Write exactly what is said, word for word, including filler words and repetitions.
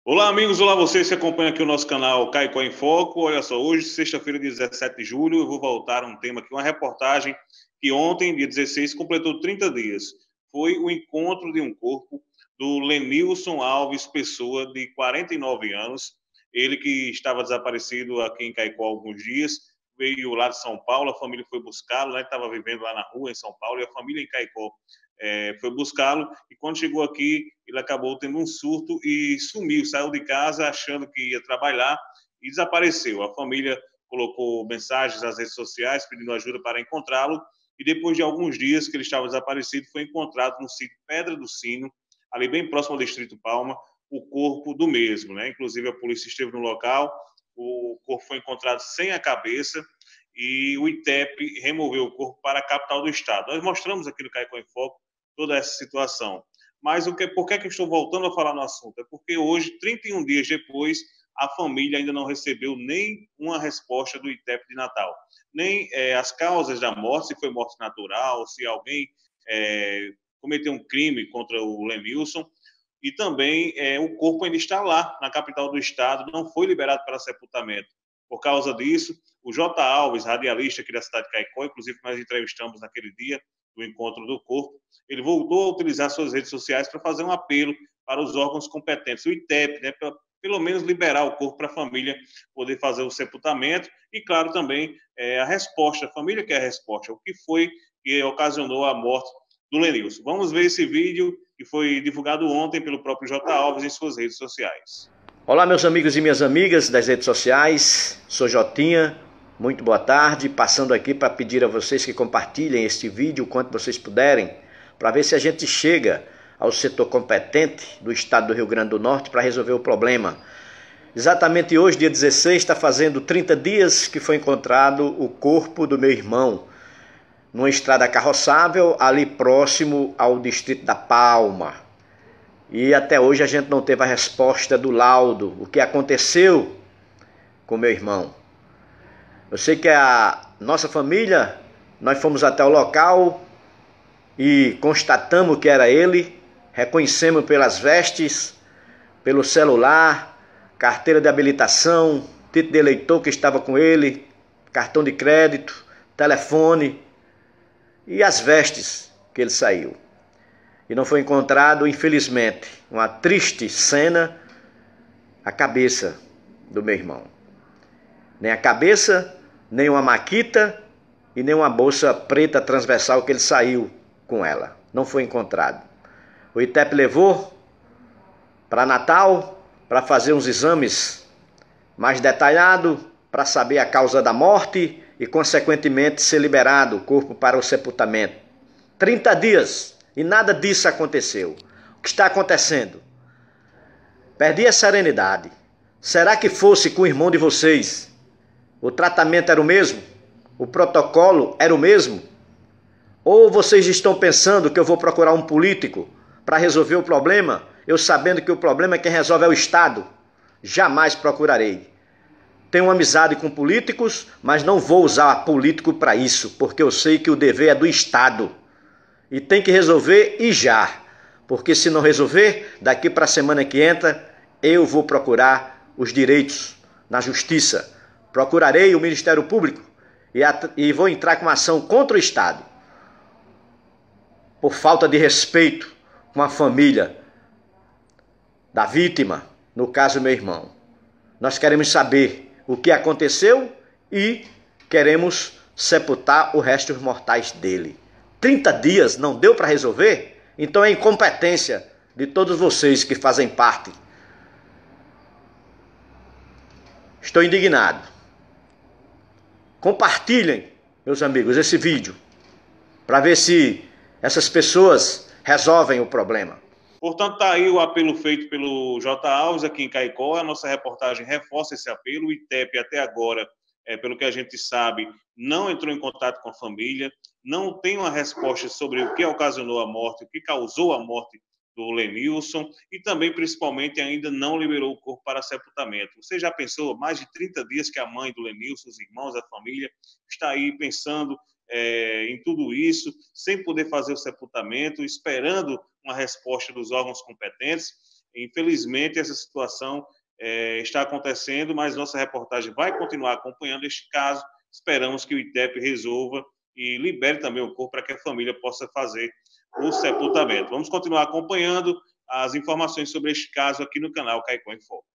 Olá, amigos, olá vocês que acompanham aqui o nosso canal Caicó em Foco. Olha só, hoje, sexta-feira, dia dezessete de julho, eu vou voltar a um tema aqui, uma reportagem que ontem, dia dezesseis, completou trinta dias. Foi o encontro de um corpo do Lenilson Alves Pessoa, de quarenta e nove anos. Ele que estava desaparecido aqui em Caicó há alguns dias, veio lá de São Paulo, a família foi buscá-lo, né? Estava vivendo lá na rua, em São Paulo, e a família em Caicó é, foi buscá-lo, e quando chegou aqui, ele acabou tendo um surto e sumiu, saiu de casa achando que ia trabalhar e desapareceu. A família colocou mensagens nas redes sociais pedindo ajuda para encontrá-lo, e depois de alguns dias que ele estava desaparecido, foi encontrado no sítio Pedra do Sino, ali bem próximo ao Distrito Palma, o corpo do mesmo, né? Inclusive a polícia esteve no local, o corpo foi encontrado sem a cabeça, e o I T E P removeu o corpo para a capital do estado. Nós mostramos aqui no Caicó em Foco toda essa situação. Mas o que, por que, é que eu estou voltando a falar no assunto? É porque hoje, trinta e um dias depois, a família ainda não recebeu nem uma resposta do I T E P de Natal. Nem é, as causas da morte, se foi morte natural, se alguém é, cometeu um crime contra o Lenilson. E também é, o corpo ainda está lá, na capital do estado, não foi liberado para sepultamento. Por causa disso, o J. Alves, radialista aqui da cidade de Caicó, inclusive nós entrevistamos naquele dia, do encontro do corpo, ele voltou a utilizar suas redes sociais para fazer um apelo para os órgãos competentes, o I T E P, né, para pelo menos liberar o corpo para a família poder fazer o sepultamento e, claro, também é, a resposta, a família quer a resposta, o que foi que ocasionou a morte do Lenilson. Vamos ver esse vídeo que foi divulgado ontem pelo próprio J. Alves em suas redes sociais. Olá, meus amigos e minhas amigas das redes sociais, sou Jotinha. Muito boa tarde, passando aqui para pedir a vocês que compartilhem este vídeo o quanto vocês puderem, para ver se a gente chega ao setor competente do estado do Rio Grande do Norte para resolver o problema. Exatamente hoje, dia dezesseis, está fazendo trinta dias que foi encontrado o corpo do meu irmão, numa estrada carroçável ali próximo ao distrito da Palma. E até hoje a gente não teve a resposta do laudo, o que aconteceu com meu irmão. Eu sei que a nossa família, nós fomos até o local e constatamos que era ele, reconhecemos pelas vestes, pelo celular, carteira de habilitação, título de eleitor que estava com ele, cartão de crédito, telefone e as vestes que ele saiu. E não foi encontrado, infelizmente, uma triste cena, a cabeça do meu irmão. Nem a cabeça, nem uma maquita e nem uma bolsa preta transversal que ele saiu com ela. Não foi encontrado. O I T E P levou para Natal para fazer uns exames mais detalhados para saber a causa da morte e, consequentemente, ser liberado o corpo para o sepultamento. trinta dias e nada disso aconteceu. O que está acontecendo? Perdi a serenidade. Será que fosse com o irmão de vocês, o tratamento era o mesmo? O protocolo era o mesmo? Ou vocês estão pensando que eu vou procurar um político para resolver o problema, eu sabendo que o problema é quem resolve é o Estado? Jamais procurarei. Tenho amizade com políticos, mas não vou usar político para isso, porque eu sei que o dever é do Estado. E tem que resolver e já. Porque se não resolver, daqui para a semana que entra, eu vou procurar os direitos na justiça. Procurarei o Ministério Público e, e vou entrar com uma ação contra o Estado por falta de respeito com a família da vítima, no caso meu irmão. Nós queremos saber o que aconteceu e queremos sepultar os restos mortais dele. trinta dias não deu para resolver? Então é incompetência de todos vocês que fazem parte. Estou indignado. Compartilhem, meus amigos, esse vídeo para ver se essas pessoas resolvem o problema. Portanto, está aí o apelo feito pelo J. Alves aqui em Caicó. A nossa reportagem reforça esse apelo. O I T E P até agora, é, pelo que a gente sabe, não entrou em contato com a família, não tem uma resposta sobre o que ocasionou a morte, o que causou a morte do Lenilson e também, principalmente, ainda não liberou o corpo para sepultamento. Você já pensou, mais de trinta dias que a mãe do Lenilson, os irmãos, a família, está aí pensando é, em tudo isso, sem poder fazer o sepultamento, esperando uma resposta dos órgãos competentes. Infelizmente, essa situação é, está acontecendo, mas nossa reportagem vai continuar acompanhando este caso. Esperamos que o I T E P resolva e libere também o corpo para que a família possa fazer o sepultamento. Vamos continuar acompanhando as informações sobre este caso aqui no canal Caicó em Foco.